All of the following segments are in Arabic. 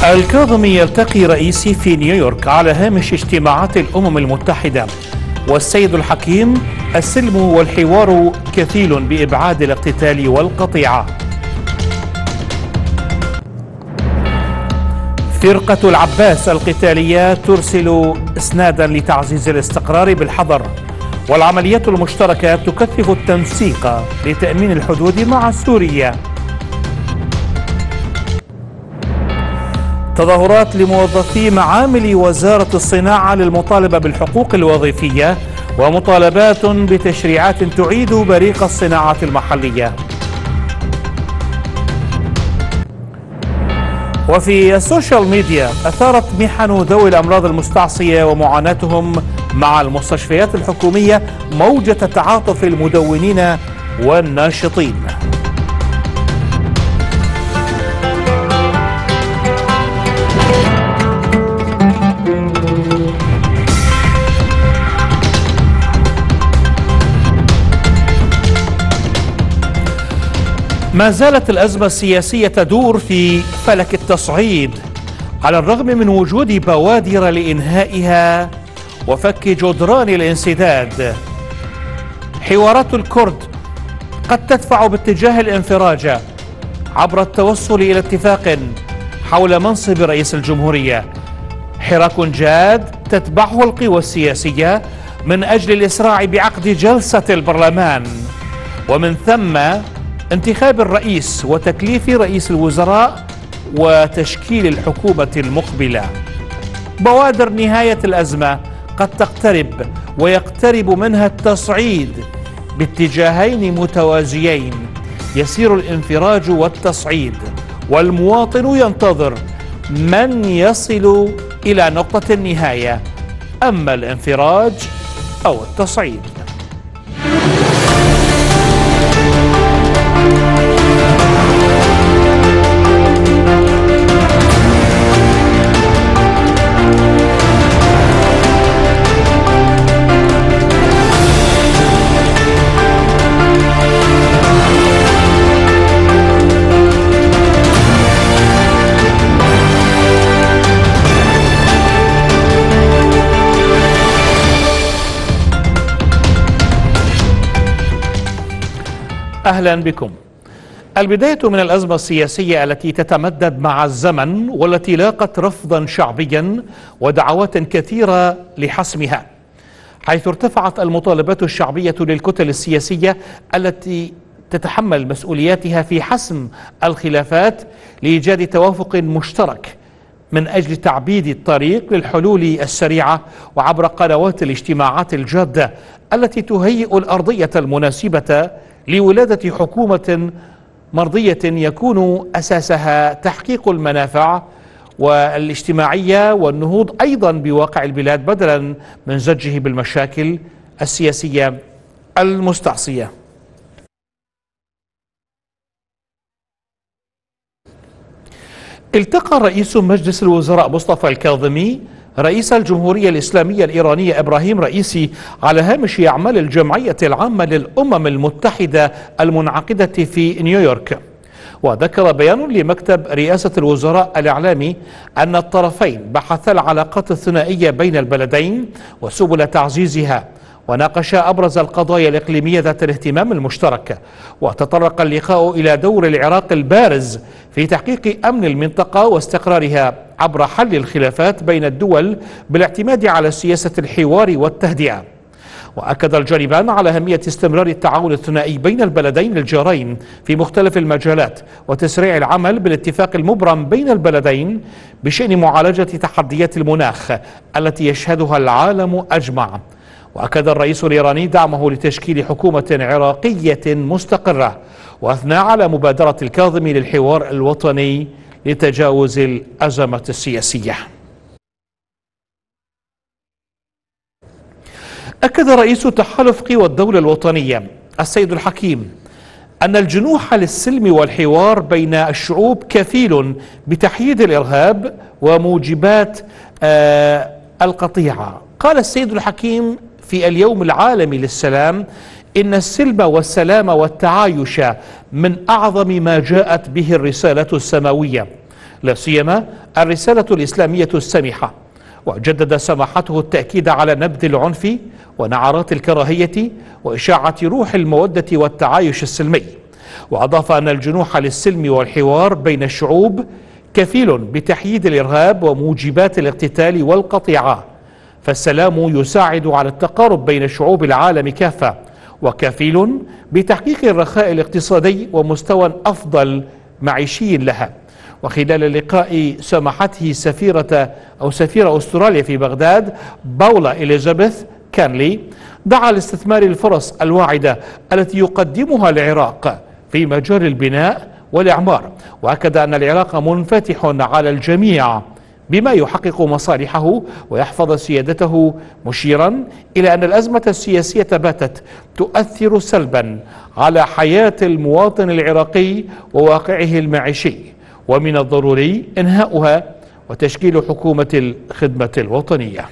الكاظمي يلتقي رئيسي في نيويورك على هامش اجتماعات الأمم المتحدة. والسيد الحكيم: السلم والحوار كفيل بإبعاد الاقتتال والقطيعة. فرقة العباس القتالية ترسل إسنادا لتعزيز الاستقرار بالحضر. والعمليات المشتركة تكثف التنسيق لتأمين الحدود مع سوريا. تظاهرات لموظفي معامل وزارة الصناعة للمطالبة بالحقوق الوظيفية ومطالبات بتشريعات تعيد بريق الصناعة المحلية. وفي السوشيال ميديا أثارت محن ذوي الأمراض المستعصية ومعاناتهم مع المستشفيات الحكومية موجة تعاطف المدونين والناشطين. ما زالت الأزمة السياسية تدور في فلك التصعيد على الرغم من وجود بوادر لإنهائها وفك جدران الانسداد. حوارات الكرد قد تدفع باتجاه الانفراج عبر التوصل إلى اتفاق حول منصب رئيس الجمهورية. حراك جاد تتبعه القوى السياسية من أجل الإسراع بعقد جلسة البرلمان، ومن ثم انتخاب الرئيس وتكليف رئيس الوزراء وتشكيل الحكومة المقبلة. بوادر نهاية الأزمة قد تقترب، ويقترب منها التصعيد باتجاهين متوازيين. يسير الانفراج والتصعيد، والمواطن ينتظر من يصل إلى نقطة النهاية، أما الانفراج أو التصعيد. أهلا بكم. البداية من الأزمة السياسية التي تتمدد مع الزمن والتي لاقت رفضا شعبيا ودعوات كثيرة لحسمها، حيث ارتفعت المطالبات الشعبية للكتل السياسية التي تتحمل مسؤولياتها في حسم الخلافات لإيجاد توافق مشترك من أجل تعبيد الطريق للحلول السريعة وعبر قنوات الاجتماعات الجادة التي تهيئ الأرضية المناسبة لولادة حكومة مرضية يكون أساسها تحقيق المنافع والاجتماعية والنهوض أيضا بواقع البلاد بدلا من زجه بالمشاكل السياسية المستعصية. التقى رئيس مجلس الوزراء مصطفى الكاظمي رئيس الجمهورية الإسلامية الإيرانية إبراهيم رئيسي على هامش أعمال الجمعية العامة للأمم المتحدة المنعقدة في نيويورك. وذكر بيان لمكتب رئاسة الوزراء الإعلامي أن الطرفين بحثا العلاقات الثنائية بين البلدين وسبل تعزيزها، وناقشا أبرز القضايا الإقليمية ذات الاهتمام المشترك. وتطرق اللقاء إلى دور العراق البارز في تحقيق أمن المنطقة واستقرارها عبر حل الخلافات بين الدول بالاعتماد على سياسة الحوار والتهدئة. وأكد الجانبان على أهمية استمرار التعاون الثنائي بين البلدين الجارين في مختلف المجالات، وتسريع العمل بالاتفاق المبرم بين البلدين بشأن معالجة تحديات المناخ التي يشهدها العالم أجمع. وأكد الرئيس الإيراني دعمه لتشكيل حكومة عراقية مستقرة، وأثنى على مبادرة الكاظمي للحوار الوطني لتجاوز الأزمة السياسية. أكد رئيس تحالف قوى الدولة الوطنية السيد الحكيم أن الجنوح للسلم والحوار بين الشعوب كفيل بتحييد الإرهاب وموجبات القطيعة. قال السيد الحكيم في اليوم العالمي للسلام إن السلم والسلام والتعايش من أعظم ما جاءت به الرسالة السماوية، لا سيما الرسالة الإسلامية السامحة. وجدد سماحته التأكيد على نبذ العنف ونعرات الكراهية وإشاعة روح المودة والتعايش السلمي، وأضاف أن الجنوح للسلم والحوار بين الشعوب كفيل بتحييد الإرهاب وموجبات الاقتتال والقطيعة، فالسلام يساعد على التقارب بين شعوب العالم كافة، وكفيل بتحقيق الرخاء الاقتصادي ومستوى أفضل معيشي لها. وخلال اللقاء سمحته سفيرة أستراليا في بغداد باولا إليزابيث كانلي دعا لاستثمار الفرص الواعدة التي يقدمها العراق في مجال البناء والإعمار، وأكد أن العراق منفتح على الجميع بما يحقق مصالحه ويحفظ سيادته، مشيرا إلى أن الأزمة السياسية باتت تؤثر سلبا على حياة المواطن العراقي وواقعه المعيشي، ومن الضروري إنهاؤها وتشكيل حكومة الخدمة الوطنية.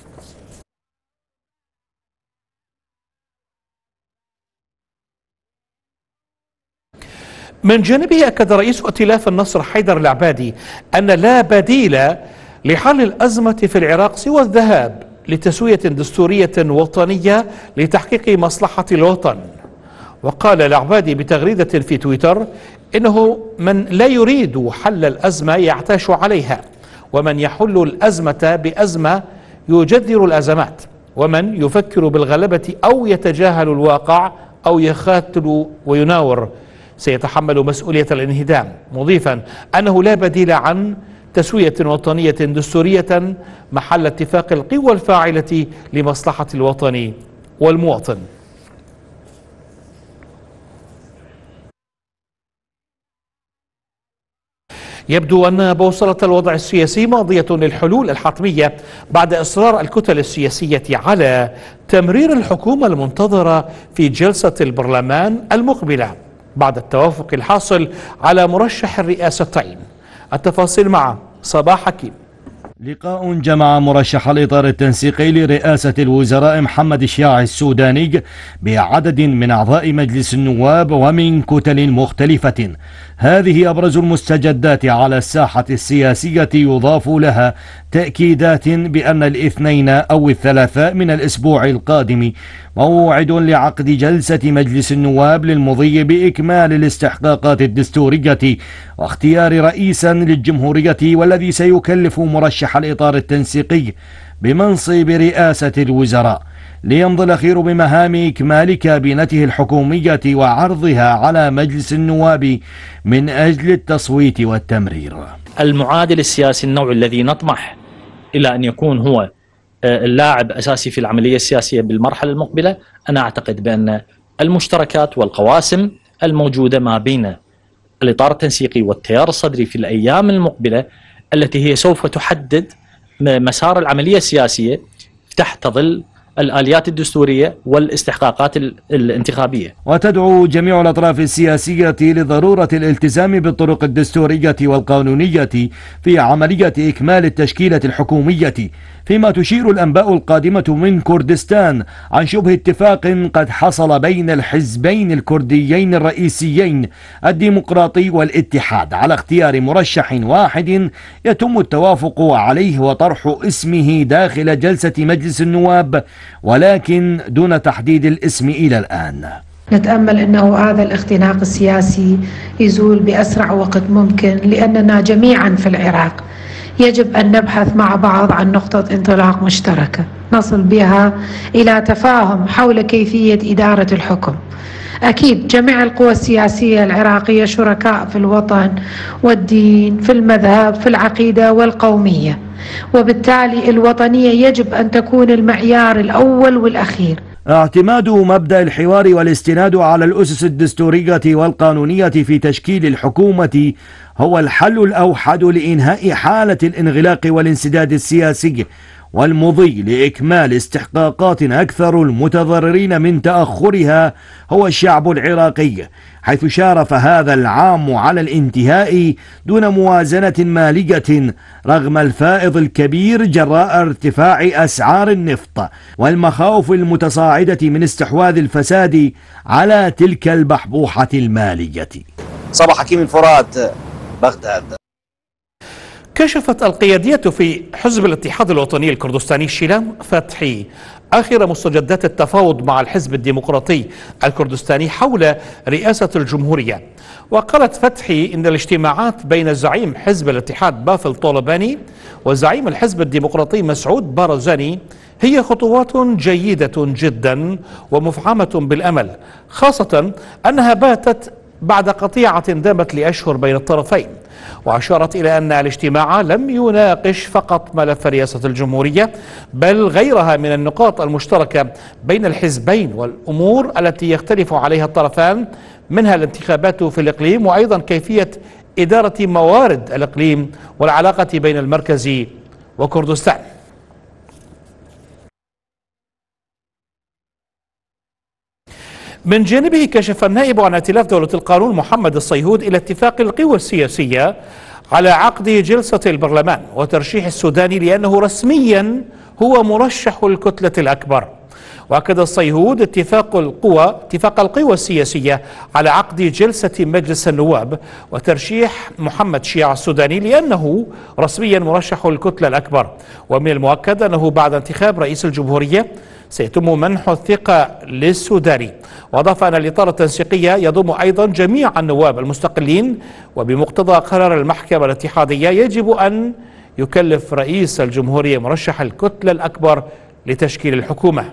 من جانبه أكد رئيس ائتلاف النصر حيدر العبادي أن لا بديل لحل الأزمة في العراق سوى الذهاب لتسوية دستورية وطنية لتحقيق مصلحة الوطن. وقال العبادي بتغريدة في تويتر إنه من لا يريد حل الأزمة يعتاش عليها، ومن يحل الأزمة بأزمة يجذر الأزمات، ومن يفكر بالغلبة أو يتجاهل الواقع أو يخاتل ويناور سيتحمل مسؤولية الانهدام، مضيفا أنه لا بديل عن تسوية وطنية دستورية محل اتفاق القوى الفاعلة لمصلحة الوطن والمواطن. يبدو أن بوصلة الوضع السياسي ماضية للحلول الحتمية بعد إصرار الكتل السياسية على تمرير الحكومة المنتظرة في جلسة البرلمان المقبلة بعد التوافق الحاصل على مرشح الرئاستين. التفاصيل مع صباح حكيم. لقاء جمع مرشح الإطار التنسيقي لرئاسة الوزراء محمد الشياعي السوداني بعدد من أعضاء مجلس النواب ومن كتل مختلفة. هذه أبرز المستجدات على الساحة السياسية، يضاف لها تأكيدات بأن الاثنين أو الثلاثاء من الأسبوع القادم موعد لعقد جلسة مجلس النواب للمضي بإكمال الاستحقاقات الدستورية واختيار رئيسا للجمهورية، والذي سيكلف مرشح الإطار التنسيقي بمنصب رئاسة الوزراء ليمضي الأخير بمهام إكمال كابينته الحكومية وعرضها على مجلس النواب من أجل التصويت والتمرير. المعادل السياسي النوعي الذي نطمح إلى أن يكون هو اللاعب أساسي في العملية السياسية بالمرحلة المقبلة، أنا أعتقد بأن المشتركات والقواسم الموجودة ما بين الإطار التنسيقي والتيار الصدري في الأيام المقبلة التي هي سوف تحدد مسار العملية السياسية تحت ظل الآليات الدستورية والاستحقاقات الانتخابية. وتدعو جميع الأطراف السياسية لضرورة الالتزام بالطرق الدستورية والقانونية في عملية إكمال التشكيلة الحكومية، فيما تشير الأنباء القادمة من كردستان عن شبه اتفاق قد حصل بين الحزبين الكرديين الرئيسيين الديمقراطي والاتحاد على اختيار مرشح واحد يتم التوافق عليه وطرح اسمه داخل جلسة مجلس النواب، ولكن دون تحديد الاسم إلى الآن. نتأمل أنه هذا الاختناق السياسي يزول بأسرع وقت ممكن، لأننا جميعا في العراق يجب أن نبحث مع بعض عن نقطة انطلاق مشتركة نصل بها إلى تفاهم حول كيفية إدارة الحكم. أكيد جميع القوى السياسية العراقية شركاء في الوطن والدين، في المذهب، في العقيدة والقومية، وبالتالي الوطنية يجب أن تكون المعيار الأول والأخير. اعتماد مبدأ الحوار والاستناد على الأسس الدستورية والقانونية في تشكيل الحكومة هو الحل الأوحد لإنهاء حالة الانغلاق والانسداد السياسي والمضي لإكمال استحقاقات أكثر المتضررين من تأخرها هو الشعب العراقي، حيث شارف هذا العام على الانتهاء دون موازنة مالية رغم الفائض الكبير جراء ارتفاع أسعار النفط والمخاوف المتصاعدة من استحواذ الفساد على تلك البحبوحة المالية. صباح حكيم الفرات، بغداد. كشفت القيادية في حزب الاتحاد الوطني الكردستاني شيلان فتحي آخر مستجدات التفاوض مع الحزب الديمقراطي الكردستاني حول رئاسة الجمهورية. وقالت فتحي إن الاجتماعات بين زعيم حزب الاتحاد بافل طولباني وزعيم الحزب الديمقراطي مسعود بارزاني هي خطوات جيدة جدا ومفعمة بالأمل، خاصة أنها باتت بعد قطيعة دامت لأشهر بين الطرفين. وأشارت إلى أن الاجتماع لم يناقش فقط ملف رئاسة الجمهورية بل غيرها من النقاط المشتركة بين الحزبين والأمور التي يختلف عليها الطرفان، منها الانتخابات في الإقليم وأيضا كيفية إدارة موارد الإقليم والعلاقة بين المركز وكردستان. من جانبه كشف النائب عن ائتلاف دولة القانون محمد الصيهود إلى اتفاق القوى السياسية على عقد جلسة البرلمان وترشيح السوداني لأنه رسميا هو مرشح الكتلة الأكبر. وأكد الصيهود اتفاق القوى السياسية على عقد جلسة مجلس النواب وترشيح محمد شياع السوداني لأنه رسميا مرشح الكتلة الأكبر. ومن المؤكد أنه بعد انتخاب رئيس الجمهورية سيتم منح الثقة للسوداني. وأضاف أن الإطار التنسيقي يضم أيضا جميع النواب المستقلين، وبمقتضى قرار المحكمة الاتحادية يجب أن يكلف رئيس الجمهورية مرشح الكتلة الأكبر لتشكيل الحكومة.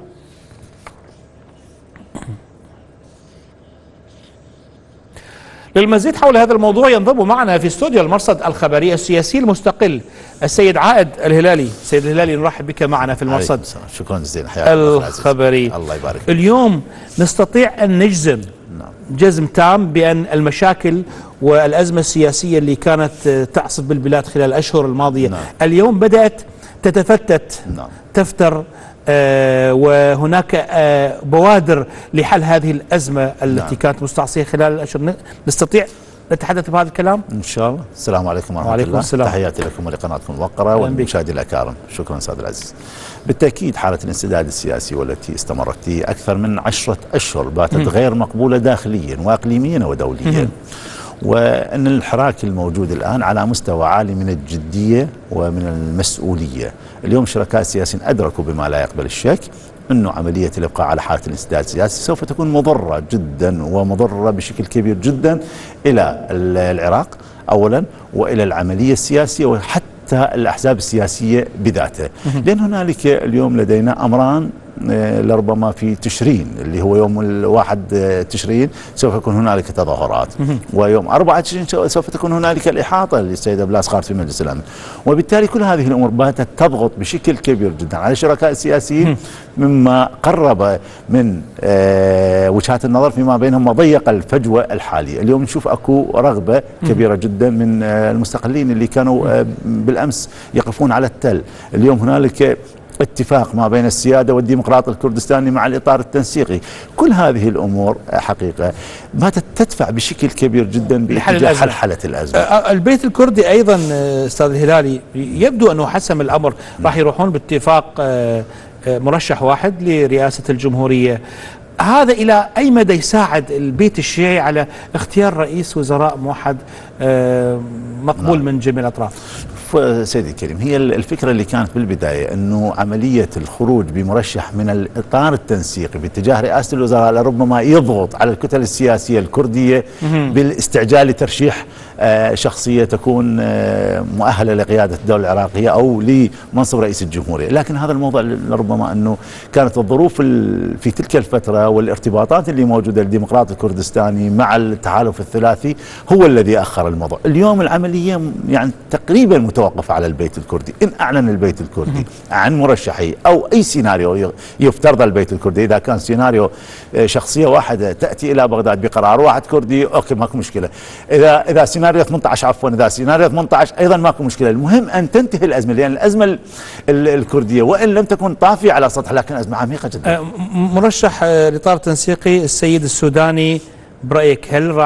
للمزيد حول هذا الموضوع ينضم معنا في استوديو المرصد الخبري السياسي المستقل السيد عائد الهلالي. سيد الهلالي نرحب بك معنا في المرصد شكرا جزيلا الخبري. الله يبارك. اليوم نستطيع أن نجزم جزم تام بأن المشاكل والأزمة السياسية اللي كانت تعصف بالبلاد خلال الأشهر الماضية اليوم بدأت تتفتت تفتر، وهناك بوادر لحل هذه الأزمة التي كانت مستعصية خلال الأشهر. نستطيع نتحدث بهذا الكلام إن شاء الله. السلام عليكم ورحمة الله. تحياتي لكم ولقناتكم الوقرة والمشاهدين الأكارم. شكرا أستاذ العزيز. بالتأكيد حالة الانسداد السياسي والتي استمرت أكثر من 10 أشهر باتت غير مقبولة داخليا وإقليميا ودوليا، وأن الحراك الموجود الآن على مستوى عالي من الجدية ومن المسؤولية. اليوم الشركاء السياسيين أدركوا بما لا يقبل الشك أنه عملية الإبقاء على حالة الانسداد السياسي سوف تكون مضرة جدا ومضرة بشكل كبير جدا إلى العراق أولا وإلى العملية السياسية وحتى الأحزاب السياسية بذاتها، لأن هنالك اليوم لدينا أمران لربما في تشرين اللي هو يوم 1 تشرين سوف يكون هنالك تظاهرات، ويوم 4 تشرين سوف تكون هنالك الإحاطة للسيدة بلاس خارت في مجلس الأمن. وبالتالي كل هذه الأمور باتت تضغط بشكل كبير جدا على الشركاء السياسيين، مما قرب من وجهات النظر فيما بينهم وضيق الفجوة الحالية. اليوم نشوف أكو رغبة كبيرة جدا من المستقلين اللي كانوا بالأمس يقفون على التل. اليوم هنالك اتفاق ما بين السيادة والديمقراط الكردستاني مع الإطار التنسيقي. كل هذه الأمور حقيقة باتت تدفع بشكل كبير جدا باتجاه حل الأزمة. البيت الكردي أيضا أستاذ الهلالي يبدو أنه حسم الأمر، راح يروحون باتفاق مرشح واحد لرئاسة الجمهورية. هذا إلى أي مدى يساعد البيت الشيعي على اختيار رئيس وزراء موحد مقبول من جميع الأطراف؟ سيدي الكريم، هي الفكرة اللي كانت بالبداية أنه عملية الخروج بمرشح من الإطار التنسيقي باتجاه رئاسة الوزراء لربما يضغط على الكتل السياسية الكردية بالاستعجال لترشيح شخصية تكون مؤهلة لقيادة الدولة العراقية أو لمنصب رئيس الجمهورية. لكن هذا الموضوع لربما أنه كانت الظروف في تلك الفترة والارتباطات اللي موجودة للديمقراط الكردستاني مع التحالف الثلاثي هو الذي أخر الموضوع. اليوم العملية يعني تقريبا متوقفة على البيت الكردي. إن أعلن البيت الكردي عن مرشحي أو أي سيناريو يفترض البيت الكردي، إذا كان سيناريو شخصية واحدة تأتي إلى بغداد بقرار واحد كردي أوكي ماكو مشكلة، إذا سيناريو 18 عفوا إذا سيناريو 18 أيضا ماكو مشكلة. المهم أن تنتهي الأزمة، لأن الأزمة الكردية وإن لم تكن طافية على سطح لكن أزمة عميقة جدا. مرشح الإطار التنسيقي السيد السوداني برأيك هل راح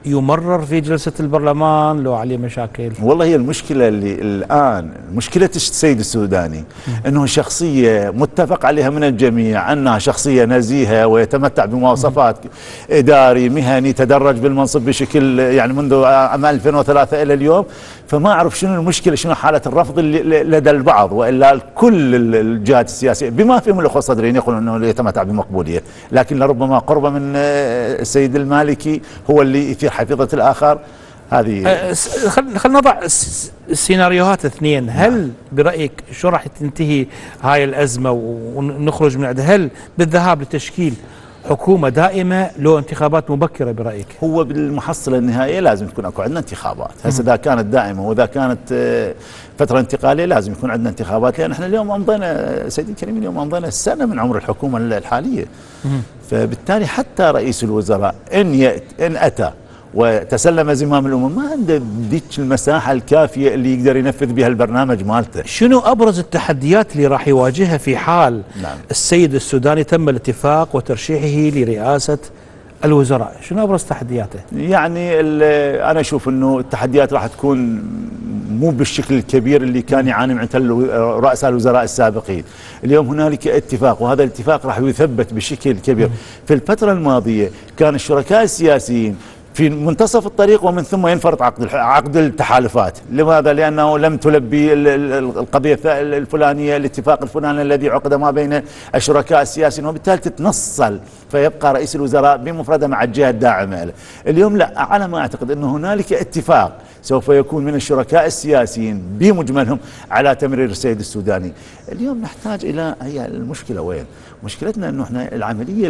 يمرر في جلسة البرلمان لو عليه مشاكل؟ والله هي المشكلة اللي الآن مشكلة السيد السوداني أنه شخصية متفق عليها من الجميع أنها شخصية نزيهة ويتمتع بمواصفات إداري مهني، تدرج بالمنصب بشكل يعني منذ عام 2003 إلى اليوم. فما أعرف شنو المشكلة، شنو حالة الرفض اللي لدى البعض، وإلا كل الجهات السياسية بما فيهم الأخوة الصدريين يقولون أنه يتمتع بمقبولية، لكن لربما قربه من السيد المالكي هو اللي يثير حفيظة الآخر. هذه خلينا نضع السيناريوهات اثنين. هل برأيك شو راح تنتهي هاي الأزمة ونخرج من عندها؟ هل بالذهاب لتشكيل حكومة دائمة لو انتخابات مبكرة برأيك؟ هو بالمحصلة النهائية لازم تكون اكو عندنا انتخابات. هسه اذا كانت دائمة واذا كانت فترة انتقالية لازم يكون عندنا انتخابات، لان احنا اليوم امضينا سيدي الكريم، اليوم امضينا السنة من عمر الحكومة الحالية. فبالتالي حتى رئيس الوزراء ان اتى وتسلم زمام الأمور ما عنده ديك المساحة الكافية اللي يقدر ينفذ بها البرنامج مالته. شنو أبرز التحديات اللي راح يواجهها في حال السيد السوداني تم الاتفاق وترشيحه لرئاسة الوزراء؟ شنو أبرز تحدياته؟ يعني أنا أشوف أنه التحديات راح تكون مو بالشكل الكبير اللي كان يعاني من رؤساء الوزراء السابقين. اليوم هنالك اتفاق، وهذا الاتفاق راح يثبت بشكل كبير. في الفترة الماضية كان الشركاء السياسيين في منتصف الطريق ومن ثم ينفرط عقد التحالفات. لماذا؟ لأنه لم تلبي القضية الفلانية، الاتفاق الفلاني الذي عقد ما بين الشركاء السياسيين، وبالتالي تتنصل فيبقى رئيس الوزراء بمفردة مع الجهة الداعمة له. اليوم لا، على ما أعتقد أنه هنالك اتفاق سوف يكون من الشركاء السياسيين بمجملهم على تمرير السيد السوداني. اليوم نحتاج إلى، هي المشكلة وين؟ مشكلتنا أنه احنا العملية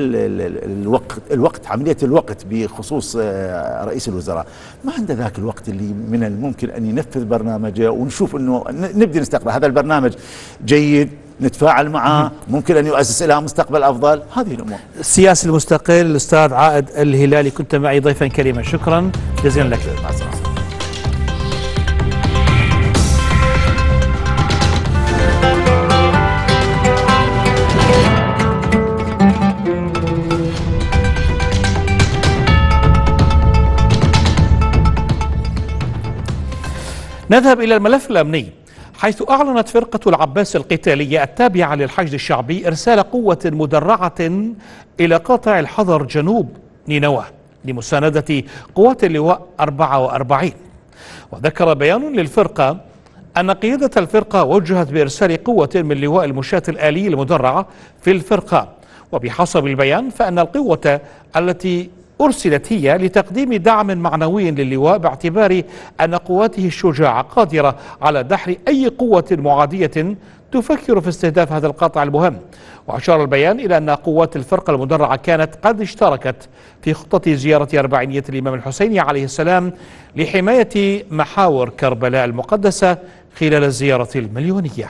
الوقت عملية الوقت بخصوص رئيس الوزراء ما عنده ذاك الوقت اللي من الممكن أن ينفذ برنامجه ونشوف أنه نبدأ نستقبل هذا البرنامج جيد، نتفاعل معه، ممكن أن يؤسس إلى مستقبل أفضل. هذه الأمور. السياسي المستقل الأستاذ عائد الهلالي، كنت معي ضيفا كريما، شكرا جزيلا لك. مع السلامة. نذهب إلى الملف الأمني، حيث أعلنت فرقة العباس القتالية التابعة للحشد الشعبي إرسال قوة مدرعة إلى قاطع الحضر جنوب نينوى لمساندة قوات اللواء 44. وذكر بيان للفرقة أن قيادة الفرقة وجهت بإرسال قوة من لواء المشاة الآلي المدرعة في الفرقة. وبحسب البيان فإن القوة التي أرسلت هي لتقديم دعم معنوي للواء، باعتبار أن قواته الشجاعة قادرة على دحر أي قوة معادية تفكر في استهداف هذا القاطع المهم. وأشار البيان إلى أن قوات الفرقة المدرعة كانت قد اشتركت في خطة زيارة أربعينية الإمام الحسين عليه السلام لحماية محاور كربلاء المقدسة خلال الزيارة المليونية.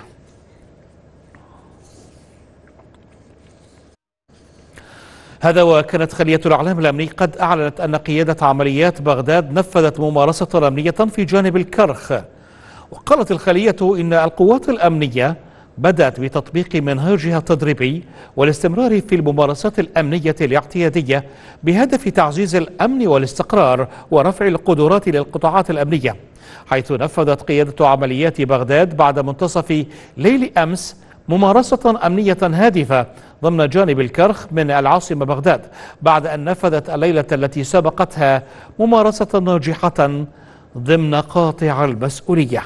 هذا وكانت خلية الإعلام الأمني قد أعلنت أن قيادة عمليات بغداد نفذت ممارسة أمنية في جانب الكرخ. وقالت الخلية إن القوات الأمنية بدأت بتطبيق منهجها التدريبي والاستمرار في الممارسات الأمنية الاعتيادية بهدف تعزيز الأمن والاستقرار ورفع القدرات للقطاعات الأمنية، حيث نفذت قيادة عمليات بغداد بعد منتصف ليل أمس ممارسة أمنية هادفة ضمن جانب الكرخ من العاصمة بغداد، بعد أن نفذت الليلة التي سبقتها ممارسة ناجحة ضمن قاطع المسؤولية.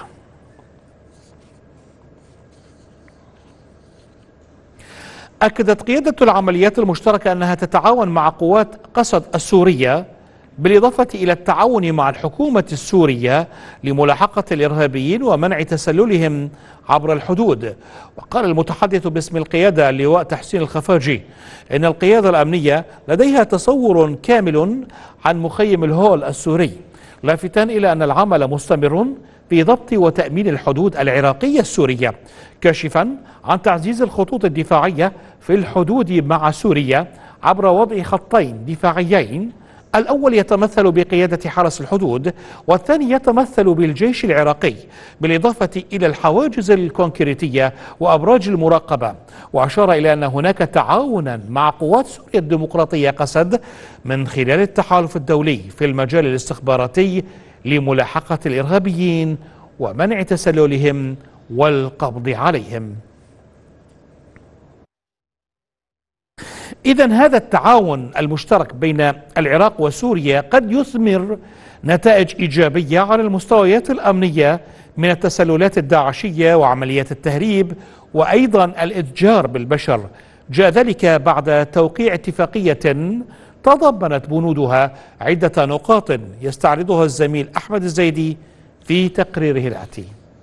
أكدت قيادة العمليات المشتركة أنها تتعاون مع قوات قسد السورية، بالإضافة إلى التعاون مع الحكومة السورية لملاحقة الإرهابيين ومنع تسللهم عبر الحدود. وقال المتحدث باسم القيادة اللواء تحسين الخفاجي إن القيادة الأمنية لديها تصور كامل عن مخيم الهول السوري، لافتا إلى أن العمل مستمر في ضبط وتأمين الحدود العراقية السورية، كاشفا عن تعزيز الخطوط الدفاعية في الحدود مع سوريا عبر وضع خطين دفاعيين الأول يتمثل بقيادة حرس الحدود، والثاني يتمثل بالجيش العراقي، بالإضافة إلى الحواجز الكونكريتية وأبراج المراقبة. وأشار إلى أن هناك تعاونا مع قوات سوريا الديمقراطية قسد من خلال التحالف الدولي في المجال الاستخباراتي لملاحقة الإرهابيين ومنع تسللهم والقبض عليهم. إذن هذا التعاون المشترك بين العراق وسوريا قد يثمر نتائج إيجابية على المستويات الأمنية من التسللات الداعشية وعمليات التهريب وأيضا الإتجار بالبشر. جاء ذلك بعد توقيع اتفاقية تضمنت بنودها عدة نقاط يستعرضها الزميل أحمد الزيدي في تقريره الآتي.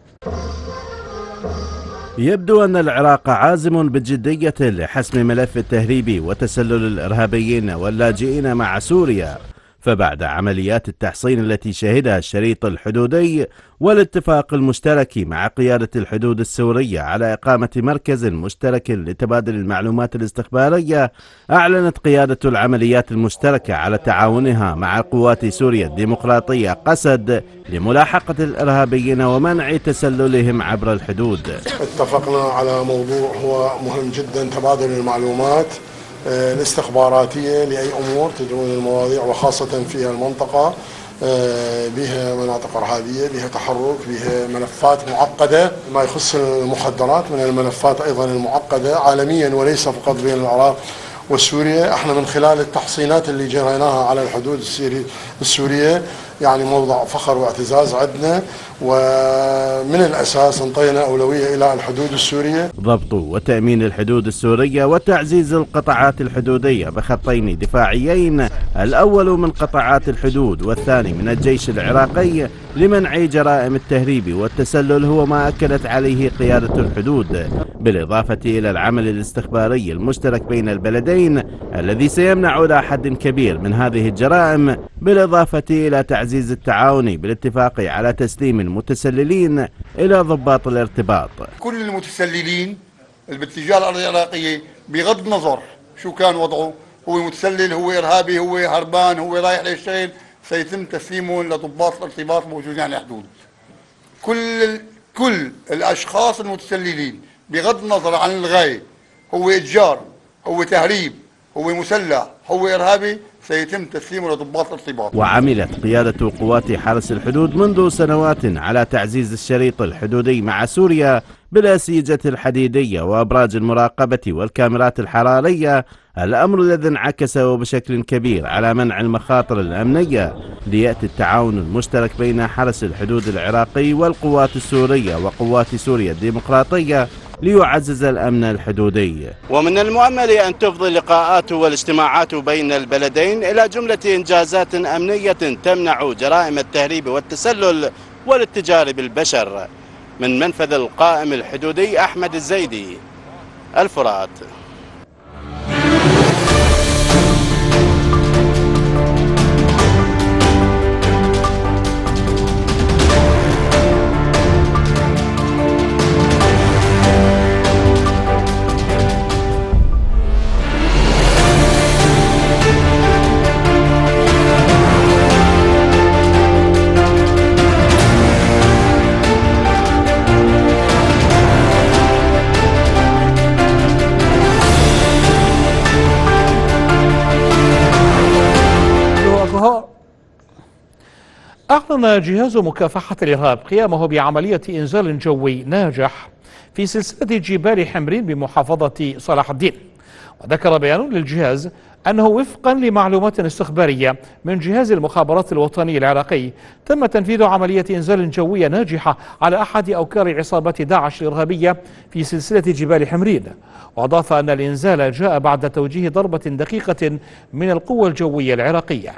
يبدو أن العراق عازم بجدية لحسم ملف التهريب وتسلل الإرهابيين واللاجئين مع سوريا، فبعد عمليات التحصين التي شهدها الشريط الحدودي والاتفاق المشترك مع قيادة الحدود السورية على إقامة مركز مشترك لتبادل المعلومات الاستخبارية، أعلنت قيادة العمليات المشتركة على تعاونها مع قوات سوريا الديمقراطية قسد لملاحقة الإرهابيين ومنع تسللهم عبر الحدود. اتفقنا على موضوع هو مهم جدا، تبادل المعلومات الاستخباراتية لأي أمور تدعون المواضيع، وخاصة في المنطقة بها مناطق إرهابية، بها تحرك، بها ملفات معقدة. ما يخص المخدرات من الملفات أيضا المعقدة عالميا وليس فقط بين العراق وسوريا. احنا من خلال التحصينات اللي جريناها على الحدود السورية يعني موضع فخر واعتزاز عندنا، ومن الأساس انطينا أولوية إلى الحدود السورية. ضبط وتأمين الحدود السورية وتعزيز القطاعات الحدودية بخطين دفاعيين، الأول من قطاعات الحدود والثاني من الجيش العراقي لمنع جرائم التهريب والتسلل، هو ما أكدت عليه قيادة الحدود، بالإضافة إلى العمل الاستخباري المشترك بين البلدين الذي سيمنع إلى حد كبير من هذه الجرائم، بالإضافة إلى تعزيز التعاون بالاتفاق على تسليم المتسللين إلى ضباط الارتباط. كل المتسللين باتجاه الأرض العراقية بغض النظر شو كان وضعه، هو متسلل، هو إرهابي، هو هربان، هو رايح للشغل، سيتم تسليمه لضباط الارتباط موجودين على الحدود. كل الأشخاص المتسللين بغض النظر عن الغاية، هو إتجار، هو تهريب، هو مسلح، هو إرهابي، سيتم تسليمه لضباط الارتباط. وعملت قيادة قوات حرس الحدود منذ سنوات على تعزيز الشريط الحدودي مع سوريا بالأسيجة الحديدية وأبراج المراقبة والكاميرات الحرارية، الأمر الذي انعكس بشكل كبير على منع المخاطر الأمنية. ليأتي التعاون المشترك بين حرس الحدود العراقي والقوات السورية وقوات سوريا الديمقراطية ليعزز الأمن الحدودي. ومن المؤمل أن تفضي اللقاءات والاجتماعات بين البلدين إلى جملة إنجازات أمنية تمنع جرائم التهريب والتسلل والاتجار بالبشر. من منفذ القائم الحدودي أحمد الزيدي، الفرات. أعلن جهاز مكافحة الإرهاب قيامه بعملية إنزال جوي ناجح في سلسلة جبال حمرين بمحافظة صلاح الدين. وذكر بيان للجهاز أنه وفقا لمعلومات استخبارية من جهاز المخابرات الوطني العراقي تم تنفيذ عملية إنزال جوية ناجحة على أحد أوكار عصابات داعش الإرهابية في سلسلة جبال حمرين. وأضاف أن الإنزال جاء بعد توجيه ضربة دقيقة من القوة الجوية العراقية.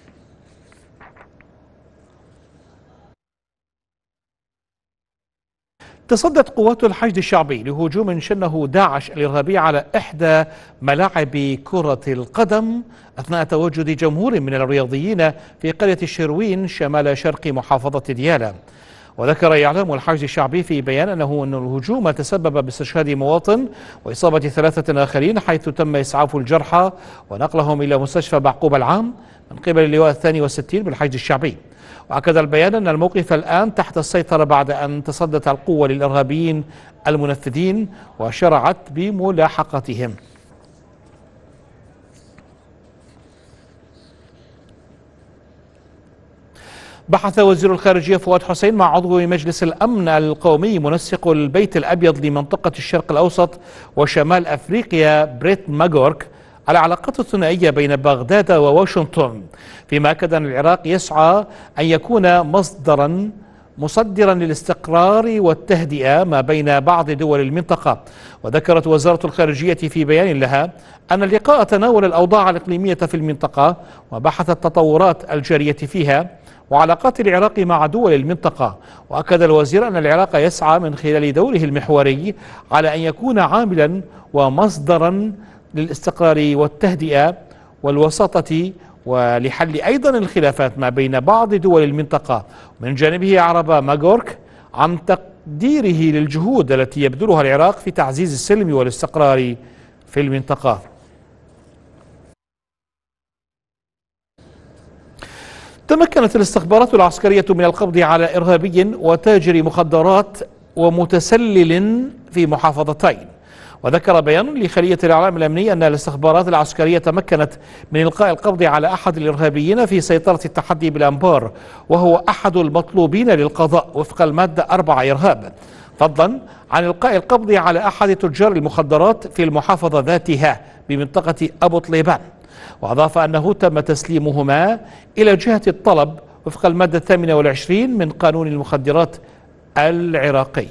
تصدت قوات الحشد الشعبي لهجوم شنه داعش الإرهابي على إحدى ملاعب كرة القدم أثناء تواجد جمهور من الرياضيين في قرية الشروين شمال شرق محافظة ديالى. وذكر إعلام الحشد الشعبي في بيان أن الهجوم تسبب باستشهاد مواطن وإصابة 3 آخرين، حيث تم إسعاف الجرحى ونقلهم إلى مستشفى بعقوب العام من قبل اللواء 62 بالحشد الشعبي. وأكد البيان أن الموقف الآن تحت السيطرة بعد أن تصدت القوة للإرهابيين المنفذين وشرعت بملاحقتهم. بحث وزير الخارجية فؤاد حسين مع عضو مجلس الأمن القومي منسق البيت الأبيض لمنطقة الشرق الأوسط وشمال أفريقيا بريت ماغورك على العلاقات الثنائية بين بغداد وواشنطن، فيما أكد أن العراق يسعى أن يكون مصدرا للاستقرار والتهدئة ما بين بعض دول المنطقة. وذكرت وزارة الخارجية في بيان لها أن اللقاء تناول الأوضاع الإقليمية في المنطقة وبحث التطورات الجارية فيها وعلاقات العراق مع دول المنطقة. وأكد الوزير أن العراق يسعى من خلال دوره المحوري على أن يكون عاملا ومصدرا للاستقرار والتهدئة والوساطة ولحل أيضا الخلافات ما بين بعض دول المنطقة. من جانبه أعرب ماغورك عن تقديره للجهود التي يبذلها العراق في تعزيز السلم والاستقرار في المنطقة. تمكنت الاستخبارات العسكرية من القبض على إرهابي وتاجر مخدرات ومتسلل في محافظتين. وذكر بيان لخلية الإعلام الأمني أن الاستخبارات العسكرية تمكنت من إلقاء القبض على أحد الإرهابيين في سيطرة التحدي بالأنبار، وهو أحد المطلوبين للقضاء وفق المادة 4 إرهاب، فضلا عن إلقاء القبض على أحد تجار المخدرات في المحافظة ذاتها بمنطقة أبو طليبان. وأضاف أنه تم تسليمهما إلى جهة الطلب وفق المادة 28 من قانون المخدرات العراقي.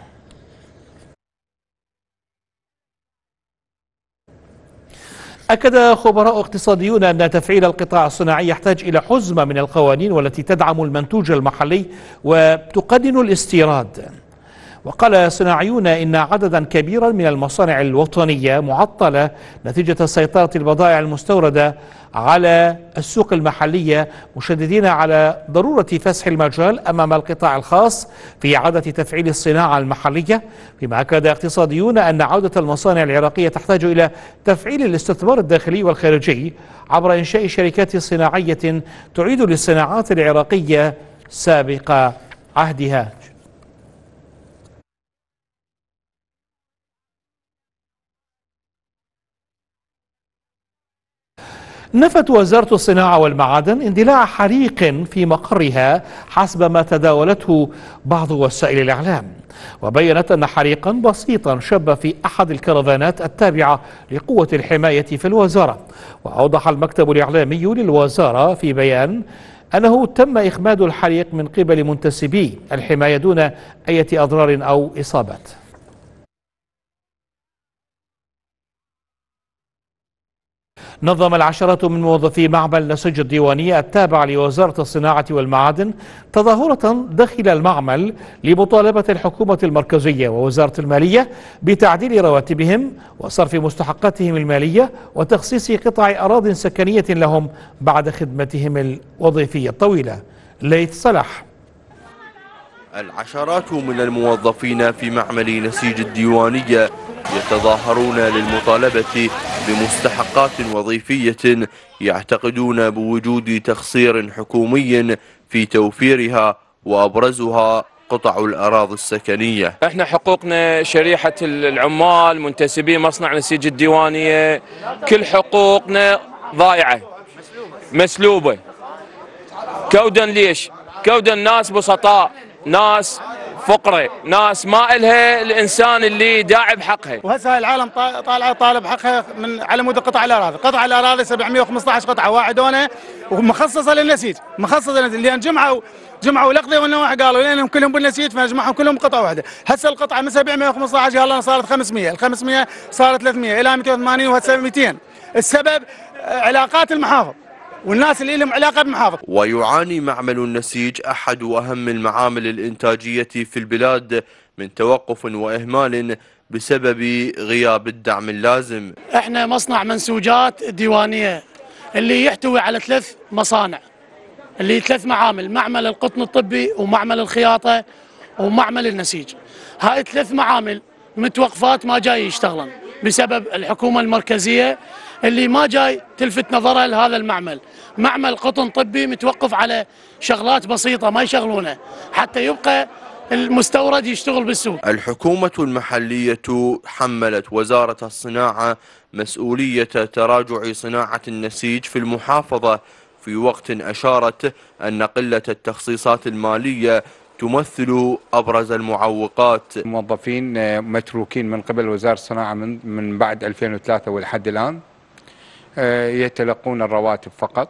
أكد خبراء اقتصاديون أن تفعيل القطاع الصناعي يحتاج إلى حزمة من القوانين والتي تدعم المنتوج المحلي وتقنن الاستيراد. وقال صناعيون إن عددا كبيرا من المصانع الوطنية معطلة نتيجة سيطرة البضائع المستوردة على السوق المحلية، مشددين على ضرورة فسح المجال أمام القطاع الخاص في إعادة تفعيل الصناعة المحلية. فيما أكد اقتصاديون أن عودة المصانع العراقية تحتاج إلى تفعيل الاستثمار الداخلي والخارجي عبر إنشاء شركات صناعية تعيد للصناعات العراقية سابق عهدها. نفت وزارة الصناعة والمعادن اندلاع حريق في مقرها حسب ما تداولته بعض وسائل الإعلام، وبينت أن حريقا بسيطا شب في أحد الكرفانات التابعة لقوة الحماية في الوزارة. وأوضح المكتب الإعلامي للوزارة في بيان أنه تم إخماد الحريق من قبل منتسبي الحماية دون أي أضرار أو إصابات. نظم العشرات من موظفي معمل نسج الديوانية التابع لوزارة الصناعة والمعادن تظاهرة داخل المعمل لمطالبة الحكومة المركزية ووزارة المالية بتعديل رواتبهم وصرف مستحقاتهم المالية وتخصيص قطع أراضٍ سكنية لهم بعد خدمتهم الوظيفية الطويلة. ليث صلاح. العشرات من الموظفين في معمل نسيج الديوانية يتظاهرون للمطالبة بمستحقات وظيفية يعتقدون بوجود تقصير حكومي في توفيرها، وأبرزها قطع الأراضي السكنية. احنا حقوقنا شريحة العمال منتسبين مصنع نسيج الديوانية كل حقوقنا ضايعة مسلوبة كودا. ليش؟ كودا ناس بسطاء، ناس فقرة، ناس ما إلها الإنسان اللي داعي بحقها. وهسه العالم طالعة طالب حقها من على مود قطع الأراضي. قطع الأراضي 715 قطعة واحدة ومخصصة للنسيج، مخصصة للنسيج، لأن جمعوا لقضي والنواح قالوا لأنهم كلهم بالنسيج فجمعهم كلهم قطعة واحدة. هسه القطعة من 715 يلا صارت 500، ال 500 صارت 300 إلى 280 وهسه 200. السبب علاقات المحافظ والناس اللي لهم علاقة بالمحافظ. ويعاني معمل النسيج أحد أهم المعامل الإنتاجية في البلاد من توقف وإهمال بسبب غياب الدعم اللازم. احنا مصنع منسوجات ديوانية اللي يحتوي على 3 مصانع، اللي 3 معامل: معمل القطن الطبي ومعمل الخياطة ومعمل النسيج. هاي 3 معامل متوقفات ما جاي يشتغلن بسبب الحكومة المركزية اللي ما جاي تلفت نظرها لهذا المعمل. معمل قطن طبي متوقف على شغلات بسيطة ما يشغلونه حتى يبقى المستورد يشتغل بالسوق. الحكومة المحلية حملت وزارة الصناعة مسؤولية تراجع صناعة النسيج في المحافظة في وقت أشارت أن قلة التخصيصات المالية تمثل أبرز المعوقات. الموظفين متروكين من قبل وزارة الصناعة من بعد 2003 ولحد الآن، يتلقون الرواتب فقط،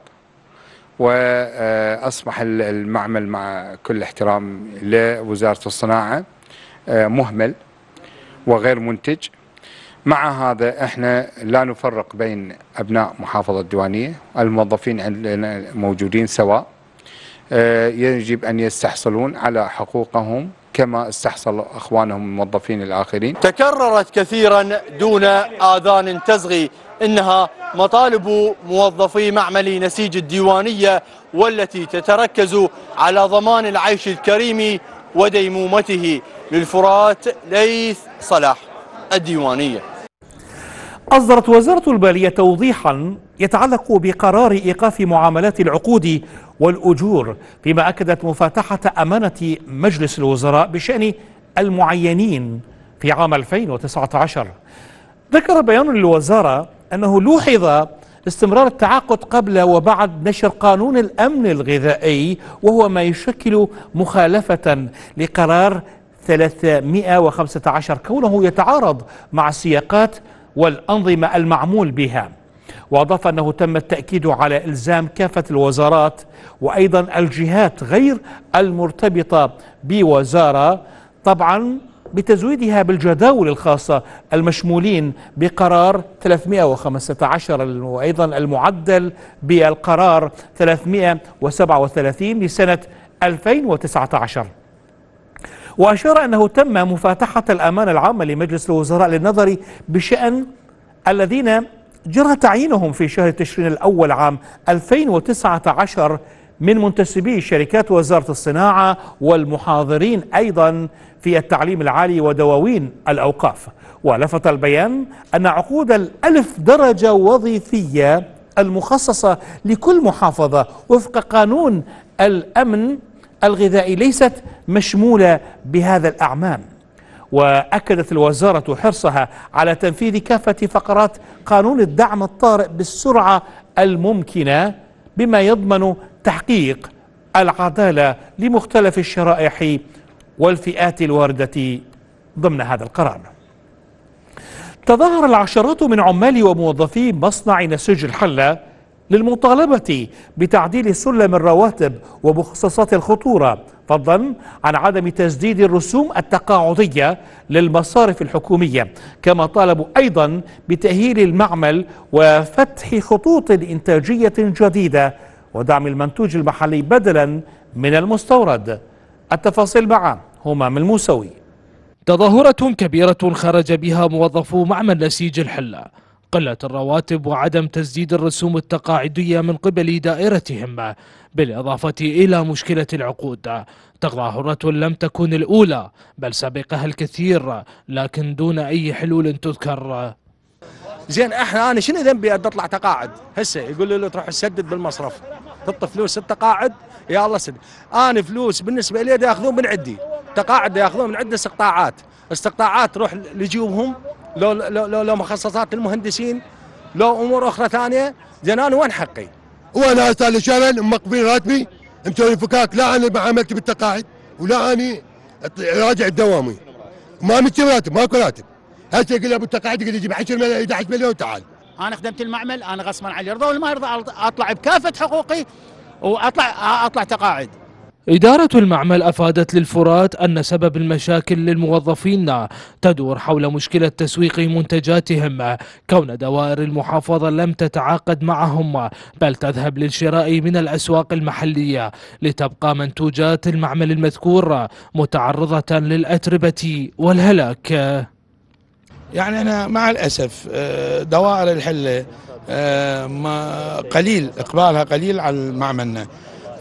وأصبح المعمل مع كل احترام لوزارة الصناعة مهمل وغير منتج. مع هذا احنا لا نفرق بين أبناء محافظة الديوانية، الموظفين عندنا موجودين سواء، يجب أن يستحصلون على حقوقهم كما استحصل أخوانهم الموظفين الآخرين. تكررت كثيرا دون آذان تصغي إنها مطالب موظفي معمل نسيج الديوانية، والتي تتركز على ضمان العيش الكريم وديمومته. للفرات، ليث صلاح، الديوانية. أصدرت وزارة المالية توضيحا يتعلق بقرار إيقاف معاملات العقود والأجور، فيما أكدت مفاتحة أمانة مجلس الوزراء بشأن المعينين في عام 2019. ذكر بيان للوزارة أنه لوحظ استمرار التعاقد قبل وبعد نشر قانون الأمن الغذائي، وهو ما يشكل مخالفة لقرار 315 كونه يتعارض مع السياقات والأنظمة المعمول بها. وأضاف أنه تم التأكيد على إلزام كافة الوزارات وأيضا الجهات غير المرتبطة بوزارة طبعا بتزويدها بالجداول الخاصة المشمولين بقرار 315 وأيضا المعدل بالقرار 337 لسنة 2019. وأشار أنه تم مفاتحة الأمانة العامة لمجلس الوزراء للنظر بشأن الذين جرى تعيينهم في شهر تشرين الأول عام 2019 من منتسبي شركات وزارة الصناعة والمحاضرين أيضا في التعليم العالي ودواوين الأوقاف. ولفت البيان أن عقود ال1000 درجة وظيفية المخصصة لكل محافظة وفق قانون الأمن الغذائي ليست مشمولة بهذا الأعمام. وأكدت الوزارة حرصها على تنفيذ كافة فقرات قانون الدعم الطارئ بالسرعة الممكنة، بما يضمن تحقيق العدالة لمختلف الشرائح والفئات الواردة ضمن هذا القرار. تظاهر العشرات من عمال وموظفي مصنع نسيج الحلة للمطالبة بتعديل سلم الرواتب ومخصصات الخطورة، فضلا عن عدم تسديد الرسوم التقاعدية للمصارف الحكومية. كما طالبوا أيضا بتأهيل المعمل وفتح خطوط إنتاجية جديدة ودعم المنتوج المحلي بدلا من المستورد. التفاصيل مع همام الموسوي. تظاهرة كبيرة خرج بها موظفو معمل نسيج الحلة، قلة الرواتب وعدم تسديد الرسوم التقاعدية من قبل دائرتهم، بالإضافة إلى مشكلة العقود. تظاهرة لم تكن الأولى بل سبقها الكثير، لكن دون أي حلول تذكر. زين انا شنو ذنبي اطلع تقاعد؟ هسه يقول له تروح تسدد بالمصرف، تحط فلوس التقاعد، يا الله سدد. انا فلوس بالنسبه لي ياخذون من عندي، تقاعد ياخذون من عندي استقطاعات تروح لجيوبهم، لو مخصصات المهندسين، لو امور اخرى ثانيه. زين انا وين حقي؟ وانا صار لي شهرين موقفين راتبي، مسوي فكاك، لا انا ما عملت بالتقاعد ولا اني راجع الدوامي، ما متي راتب، ماكو راتب. هسه يقول لي ابو التقاعد يقول لي جيب 10 مليون 11 مليون تعال. انا خدمت المعمل، انا غصبا علي يرضى ولا ما يرضى اطلع بكافه حقوقي واطلع تقاعد. إدارة المعمل أفادت للفرات أن سبب المشاكل للموظفين تدور حول مشكلة تسويق منتجاتهم، كون دوائر المحافظة لم تتعاقد معهم بل تذهب للشراء من الأسواق المحلية، لتبقى منتوجات المعمل المذكور متعرضة للأتربة والهلاك. يعني أنا مع الأسف دوائر الحلة قليل إقبالها، قليل على معملنا،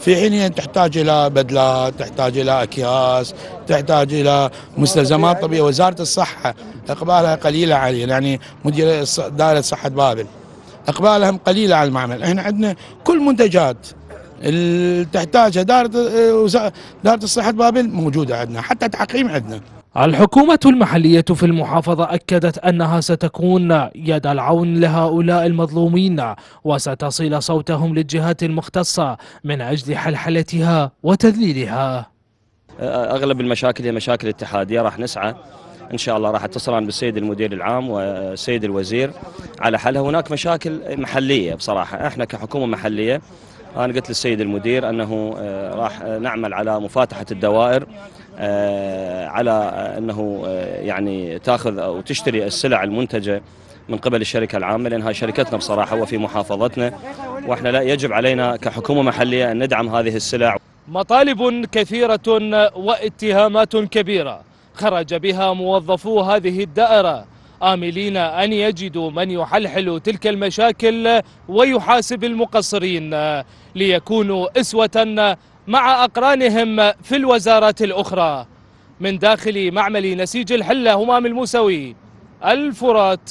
في حين تحتاج إلى بدلات، تحتاج إلى أكياس، تحتاج إلى مستلزمات طبية. وزارة الصحة إقبالها قليلة عليه، يعني مدير دائرة صحة بابل إقبالهم قليلة على المعمل. احنا عندنا كل منتجات اللي تحتاجها دائرة الصحة بابل موجودة عندنا، حتى تعقيم عندنا. الحكومة المحلية في المحافظة أكدت أنها ستكون يد العون لهؤلاء المظلومين، وستصل صوتهم للجهات المختصة من أجل حلحلتها وتذليلها. أغلب المشاكل هي مشاكل اتحادية، راح نسعى إن شاء الله، راح اتصل بالسيد المدير العام والسيد الوزير على حلها. هناك مشاكل محلية بصراحة، احنا كحكومة محلية أنا قلت للسيد المدير أنه راح نعمل على مفاتحة الدوائر، على أنه يعني تأخذ أو تشتري السلع المنتجة من قبل الشركة العامة، لأنها شركتنا بصراحة وفي محافظتنا، وإحنا لا يجب علينا كحكومة محلية أن ندعم هذه السلع. مطالب كثيرة واتهامات كبيرة خرج بها موظفو هذه الدائرة، آملين أن يجدوا من يحلحل تلك المشاكل ويحاسب المقصرين ليكونوا أسوة مع أقرانهم في الوزارات الأخرى. من داخل معمل نسيج الحلة همام الموسوي، الفرات.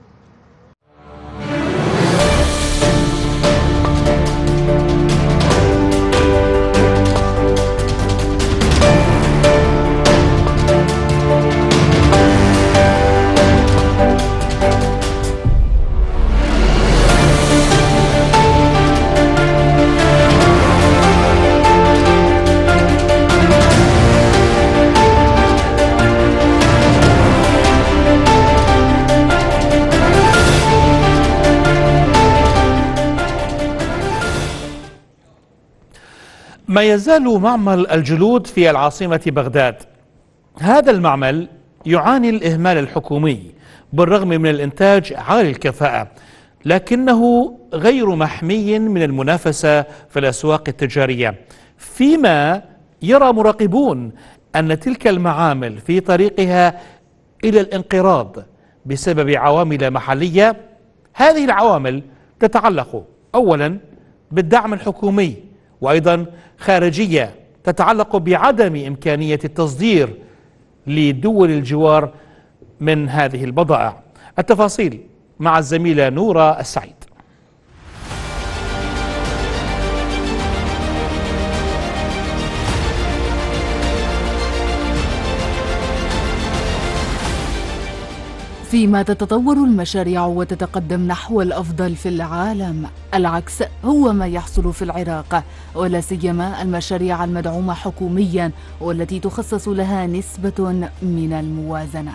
ما يزال معمل الجلود في العاصمة بغداد. هذا المعمل يعاني الإهمال الحكومي بالرغم من الإنتاج عالي الكفاءة، لكنه غير محمي من المنافسة في الأسواق التجارية، فيما يرى مراقبون أن تلك المعامل في طريقها إلى الانقراض بسبب عوامل محلية. هذه العوامل تتعلق أولا بالدعم الحكومي، وأيضا خارجية تتعلق بعدم إمكانية التصدير لدول الجوار من هذه البضائع. التفاصيل مع الزميلة نورة السعيد. فيما تتطور المشاريع وتتقدم نحو الأفضل في العالم، العكس هو ما يحصل في العراق، ولا سيما المشاريع المدعومة حكوميا والتي تخصص لها نسبة من الموازنة.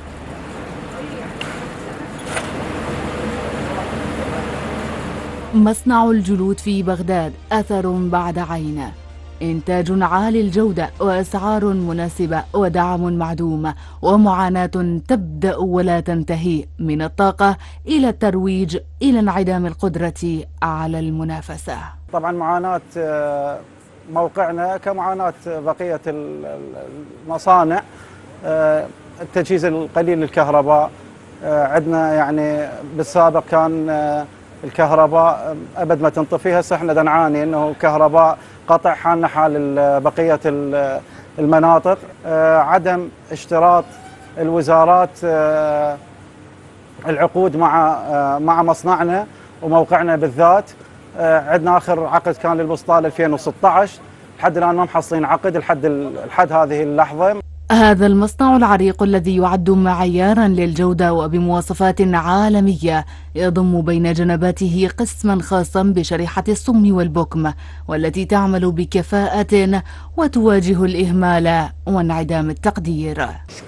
مصنع الجلود في بغداد أثر بعد عين، إنتاج عالي الجودة وأسعار مناسبة ودعم معدوم، ومعاناة تبدأ ولا تنتهي من الطاقة إلى الترويج إلى انعدام القدرة على المنافسة. طبعا معاناة موقعنا كمعاناة بقية المصانع، التجهيز القليل للكهرباء. عندنا يعني بالسابق كان الكهرباء أبد ما تنطفي، هسه احنا نعاني انه كهرباء قطع حالنا حال بقية المناطق. عدم اشتراط الوزارات العقود مع مصنعنا وموقعنا بالذات. عندنا آخر عقد كان للبسطال 2016، لحد الآن ما محصلين عقد لحد هذه اللحظة. هذا المصنع العريق الذي يعد معيارا للجودة وبمواصفات عالمية يضم بين جنباته قسما خاصا بشريحة الصم والبكم، والتي تعمل بكفاءة وتواجه الإهمال وانعدام التقدير.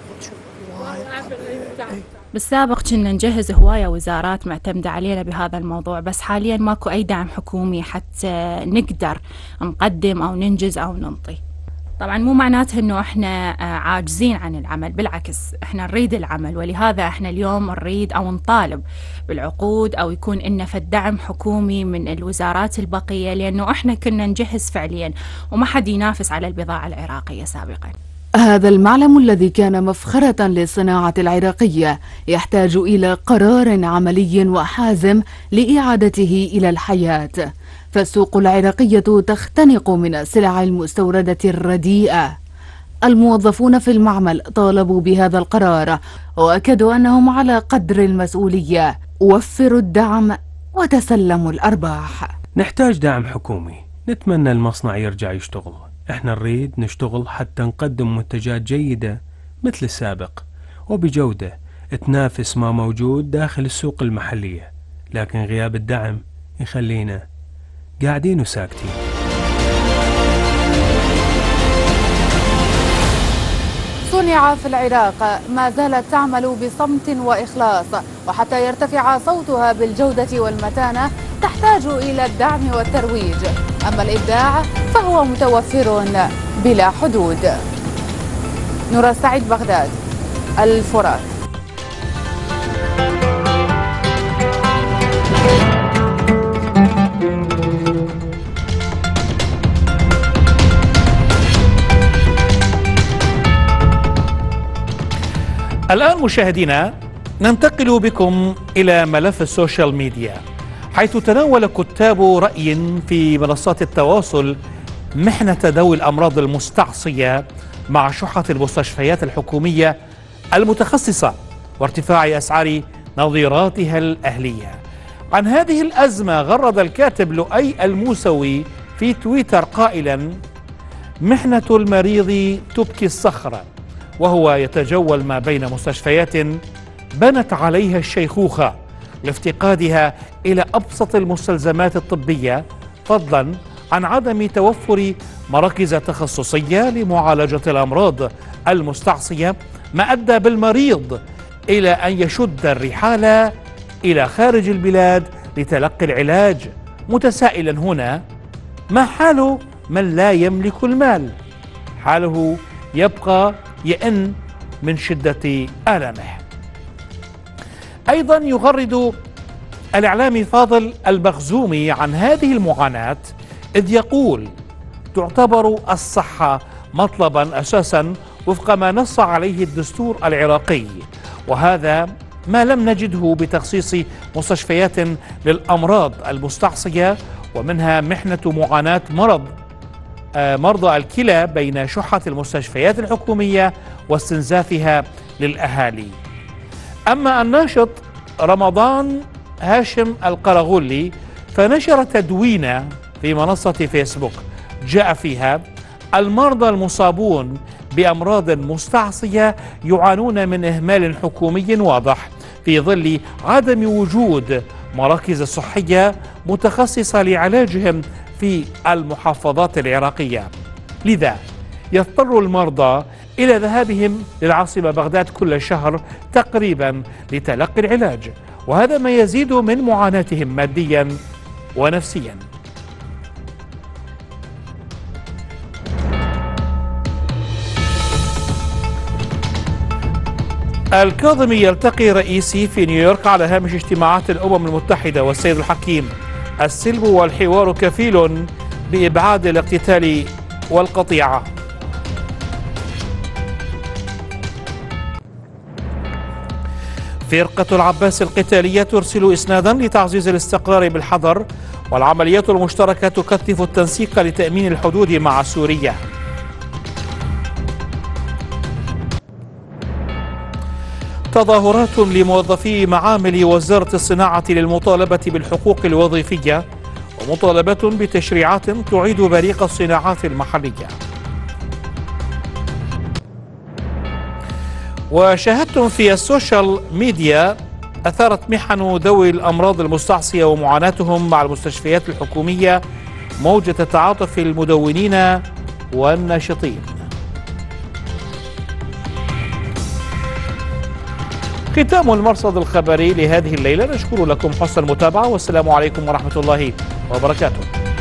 بالسابق كنا نجهز هواية وزارات معتمدة علينا بهذا الموضوع، بس حاليا ماكو أي دعم حكومي حتى نقدر نقدم أو ننجز أو ننطي. طبعا مو معناته انه احنا عاجزين عن العمل، بالعكس احنا نريد العمل، ولهذا احنا اليوم نريد او نطالب بالعقود او يكون لنا دعم حكومي من الوزارات البقية، لانه احنا كنا نجهز فعليا وما حد ينافس على البضاعة العراقية سابقا. هذا المعلم الذي كان مفخرة للصناعة العراقية يحتاج إلى قرار عملي وحازم لإعادته إلى الحياة، فالسوق العراقية تختنق من السلع المستوردة الرديئة. الموظفون في المعمل طالبوا بهذا القرار وأكدوا أنهم على قدر المسؤولية. وفروا الدعم وتسلموا الأرباح. نحتاج دعم حكومي، نتمنى المصنع يرجع يشتغل. احنا نريد نشتغل حتى نقدم منتجات جيدة مثل السابق وبجودة تنافس ما موجود داخل السوق المحلية، لكن غياب الدعم يخلينا قاعدين وساكتين. صنع في العراق ما زالت تعمل بصمت وإخلاص، وحتى يرتفع صوتها بالجودة والمتانة تحتاج إلى الدعم والترويج. أما الإبداع فهو متوفر بلا حدود. نور السعيد، بغداد، الفرات. الآن مشاهدينا ننتقل بكم إلى ملف السوشيال ميديا، حيث تناول كتاب رأي في منصات التواصل محنة ذوي الأمراض المستعصية مع شحة المستشفيات الحكومية المتخصصة وارتفاع أسعار نظيراتها الأهلية. عن هذه الأزمة غرد الكاتب لؤي الموسوي في تويتر قائلا: محنة المريض تبكي الصخرة، وهو يتجول ما بين مستشفيات بنت عليها الشيخوخة لافتقادها إلى أبسط المستلزمات الطبية، فضلا عن عدم توفر مراكز تخصصية لمعالجة الأمراض المستعصية، ما أدى بالمريض إلى أن يشد الرحال إلى خارج البلاد لتلقي العلاج، متسائلا هنا: ما حال من لا يملك المال؟ حاله يبقى يئن من شدة آلامه. أيضا يغرد الإعلامي فاضل البخزومي عن هذه المعاناة، إذ يقول: تعتبر الصحة مطلبا أساسا وفق ما نص عليه الدستور العراقي، وهذا ما لم نجده بتخصيص مستشفيات للأمراض المستعصية، ومنها محنة معاناة مرضى الكلى بين شحة المستشفيات الحكومية واستنزافها للأهالي. أما الناشط رمضان هاشم القرغولي فنشر تدوينة في منصة فيسبوك جاء فيها: المرضى المصابون بأمراض مستعصية يعانون من إهمال حكومي واضح في ظل عدم وجود مراكز صحية متخصصة لعلاجهم في المحافظات العراقية، لذا يضطر المرضى إلى ذهابهم للعاصمة بغداد كل شهر تقريبا لتلقي العلاج، وهذا ما يزيد من معاناتهم ماديا ونفسيا. الكاظمي يلتقي رئيسي في نيويورك على هامش اجتماعات الأمم المتحدة والسيد الحكيم: السلم والحوار كفيل بإبعاد الاقتتال والقطيعة. فرقة العباس القتالية ترسل إسنادا لتعزيز الاستقرار بالحضر، والعمليات المشتركة تكثف التنسيق لتأمين الحدود مع سوريا. تظاهرات لموظفي معامل وزارة الصناعة للمطالبة بالحقوق الوظيفية، ومطالبة بتشريعات تعيد بريق الصناعات المحلية. وشاهدتم في السوشيال ميديا أثارت محن ذوي الأمراض المستعصية ومعاناتهم مع المستشفيات الحكومية موجة تعاطف المدونين والناشطين. ختام المرصد الخبري لهذه الليلة، نشكر لكم حسن المتابعة، والسلام عليكم ورحمة الله وبركاته.